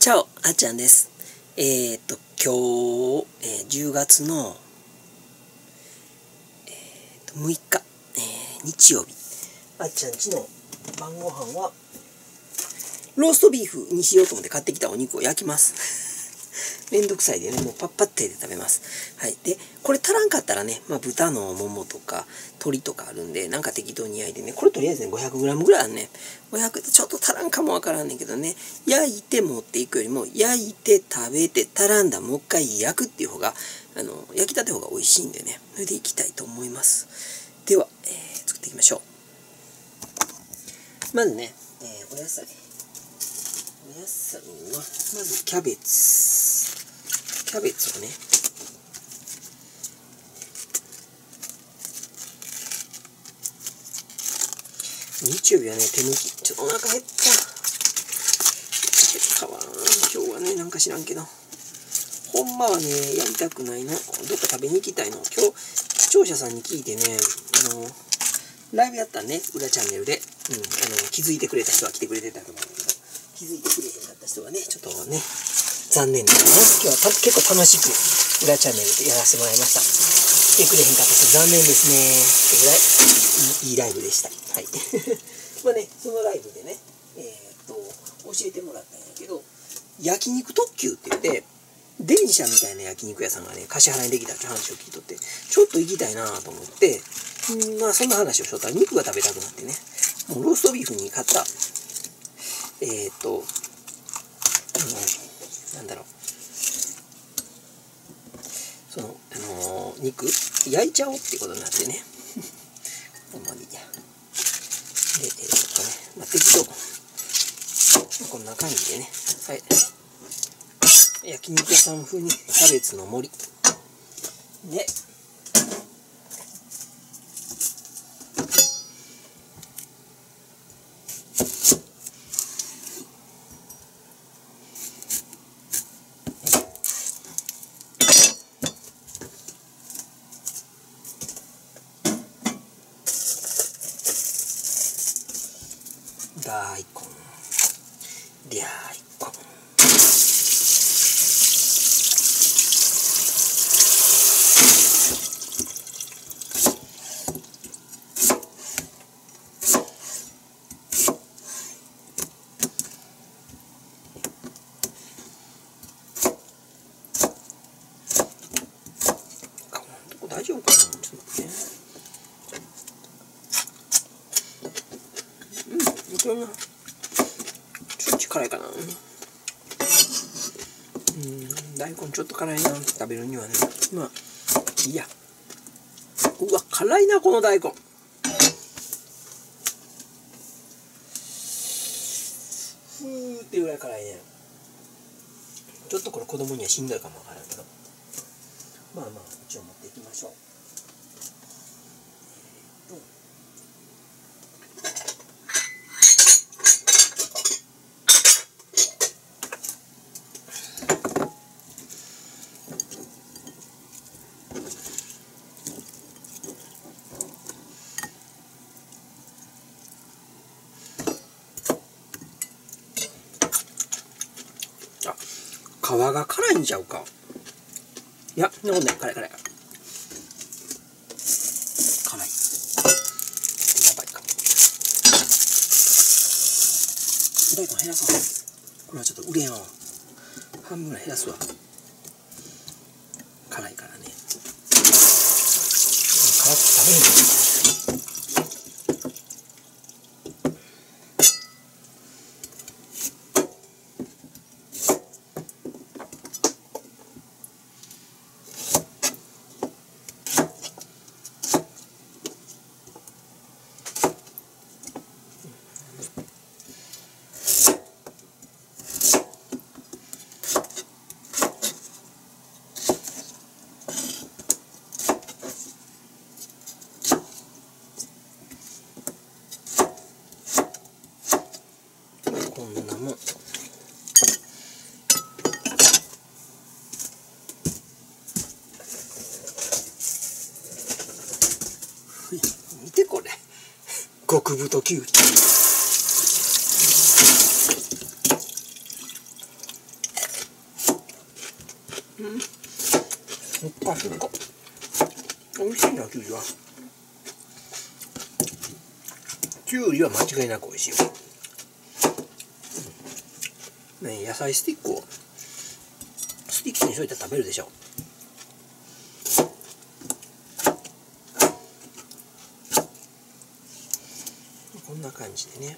チャオ、あっちゃんです。今日、10月の、6日、日曜日、あっちゃんちの晩ご飯は、ローストビーフにしようと思って買ってきたお肉を焼きます。めんどくさいでね、もうパッパッてで食べます。はい。で、これ足らんかったらね、豚のももとか、鶏とかあるんで、なんか適当に焼いてね、これとりあえずね、500g ぐらいあるね。500でちょっと足らんかもわからんねんけどね、焼いて持っていくよりも、焼いて食べて足らんだ、もう一回焼くっていう方が、焼きたて方が美味しいんでね、それでいきたいと思います。では、作っていきましょう。まずね、お野菜は、まずキャベツをね、日曜日はね、手抜き。ちょっとお腹減った。今日はね、なんか知らんけど。ほんまはね、やりたくないの。どっか食べに行きたいの。今日、視聴者さんに聞いてね、ライブやったんね、裏チャンネルで。気づいてくれた人は来てくれてたと思うんだけど、気づいてくれへんかった人はね、ちょっとね、残念だな。今日は結構楽しく裏チャンネルでやらせてもらいました。来てくれへんかった人残念ですねってぐらいいいライブでした。はい。まあね、そのライブでね、教えてもらったんやけど、焼肉特急って言って、電車みたいな焼肉屋さんがね、橿原にできたって話を聞いとって、ちょっと行きたいなと思って、まあそんな話をしとったら肉が食べたくなってね、もうローストビーフに買った、なんだろう、その、肉焼いちゃおうっていうことになってね。まあいいや。で、適当。こんな感じでね。はい。焼肉屋さん風にキャベツの盛り。で、大根。大丈夫かな、ちょっと待ってね。いけるな。ちょっと辛いかな。大根ちょっと辛いな、食べるにはね。まあいいや。うわ、辛いなこの大根。ふーっていうぐらい辛いね。ちょっとこれ子供にはしんどいかもわからんけど、まあ一応持っていきましょう。皮が辛いんちゃうか。いや、そんなことない。辛い。辛い。やばいかも。大根減らそう。これはちょっと売れんわ。半分ぐらい減らすわ。辛いからね。辛くて食べへんの。こんなもん。見てこれ。極太きゅうり。 そっかそっか。美味しいな、きゅうりは。きゅうりは間違いなく美味しいよ。ね、野菜スティックをスティックにしといたら食べるでしょ。こんな感じでね。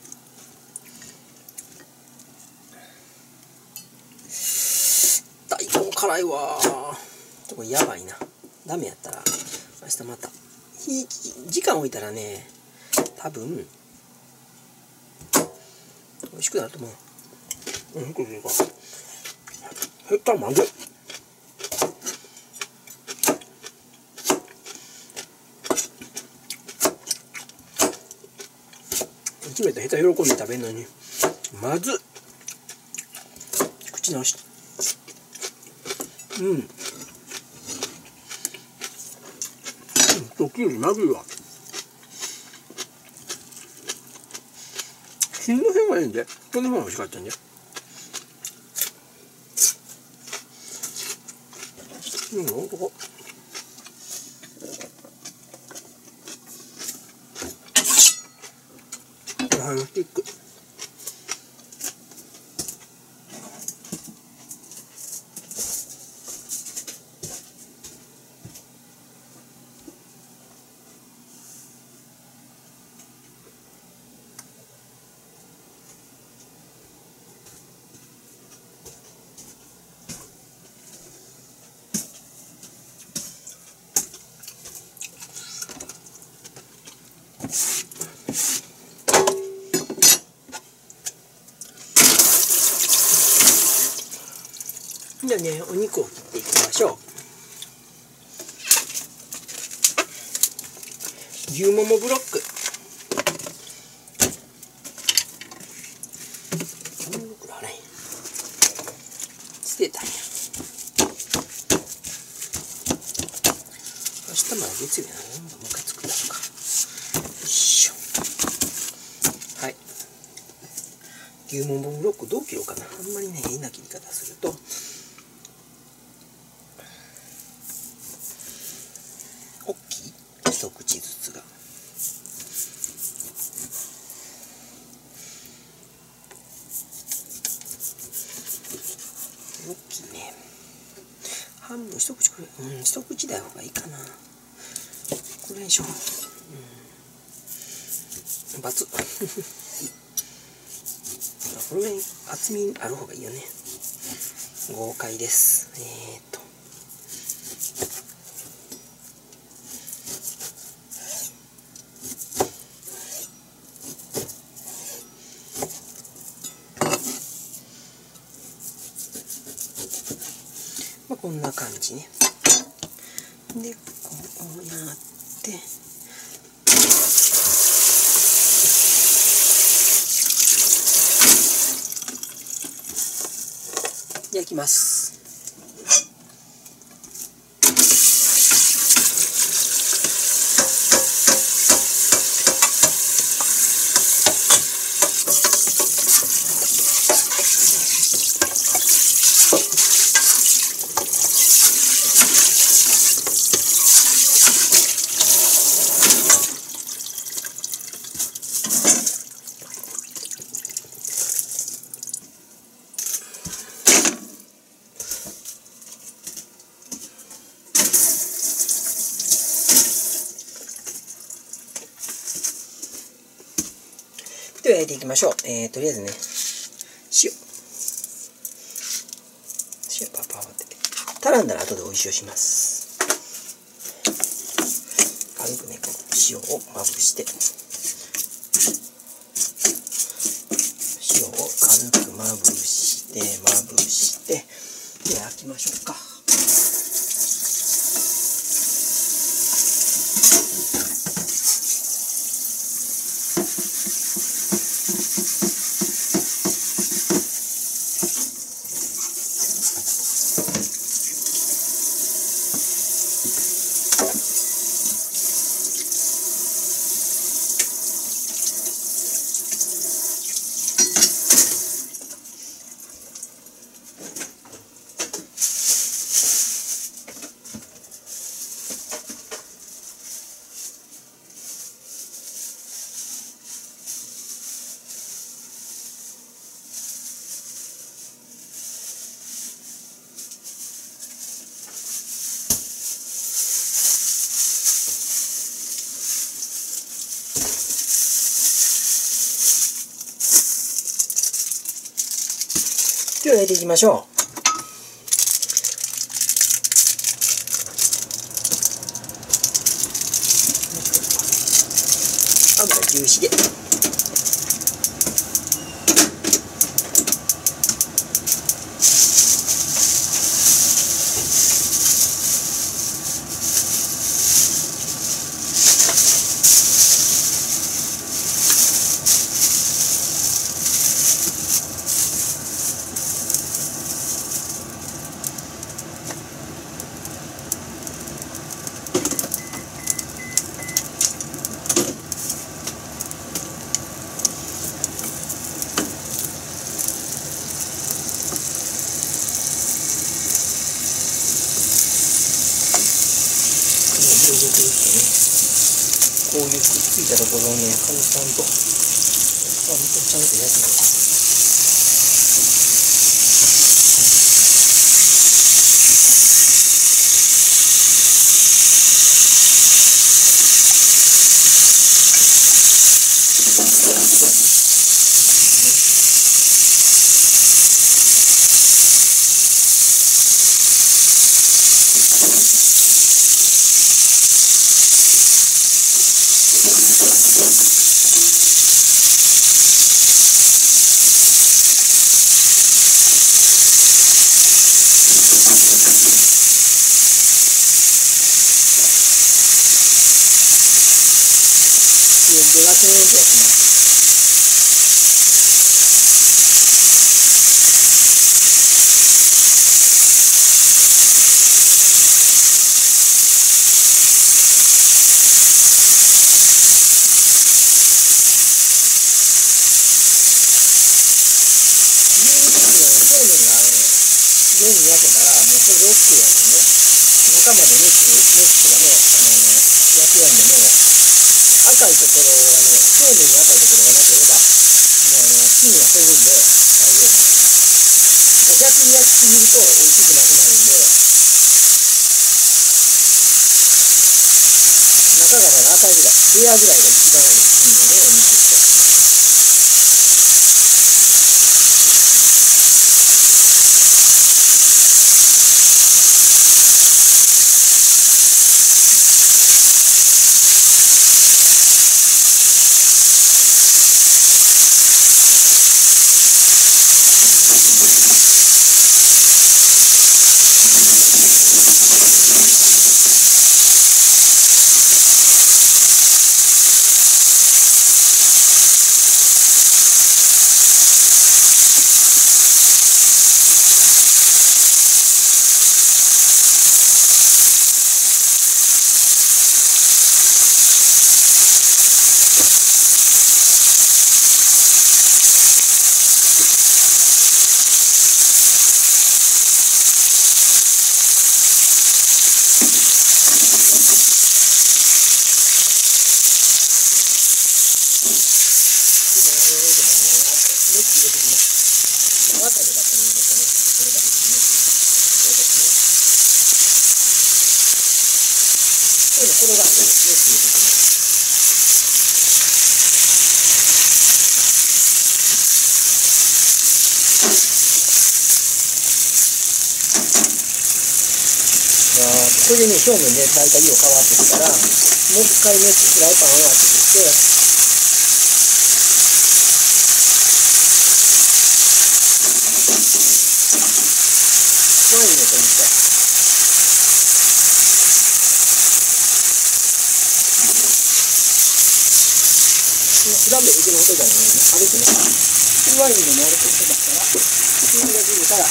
大根辛いわー。これやばいな。ダメやったら明日また時間置いたらね、多分美味しくなると思う。これか減ったらまずい。1メーター下手喜んで食べるのにまず口直し。きゅうりまずいわ。芯の辺はいいんで、この方が美味しかったんで。男。スティック。じゃあね、お肉を切っていきましょう。牛ももブロック。あれ捨てたんや。明日まで月曜日なのにムカつくだろうか。よいしょ。はい。牛ももブロックどう切ろうかな。あんまりね、変な切り方すると大きい。一口ずつが大きいね。半分一口これ、一口大方がいいかな。これでしょ。バツ。これ厚みある方がいいよね。豪快です。こんな感じね。で、こうやって焼きます。では焼いていきましょう。とりあえずね、塩パパパって絡んだら後でおいしいをします。軽くね、この塩をまぶして、塩を軽くまぶしてで焼きましょうか。 では焼いていきましょう。油重視で。こういうくっついたところをね、簡単とちゃんと焼きます。ではちょっとやってます。上に焼けたらもうそれで OK やねんね。中まで熱がね、焼きやんでも赤いところがね、表面に赤いところがなければもう芯は飛ぶんで大丈夫です。逆に焼きすぎると美味しくなくなるんで、中がまだ赤いぐらい、レアぐらいが一番いいんでね、お肉って。これがですね、これでね、表面で大体色変わってきたら、もう一回ね、フライパンを熱くして、ワインのポイント。フランベ受けのことじゃないので、軽くね、ワインで丸くしてますから、中火が出るから、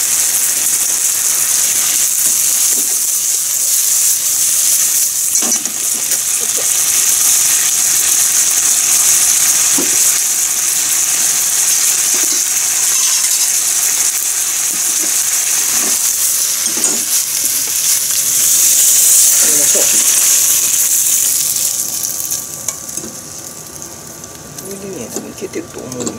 入れましょう。これでね、多分いけてると思うよ。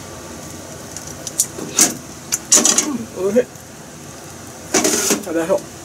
おいしい。食べましょう。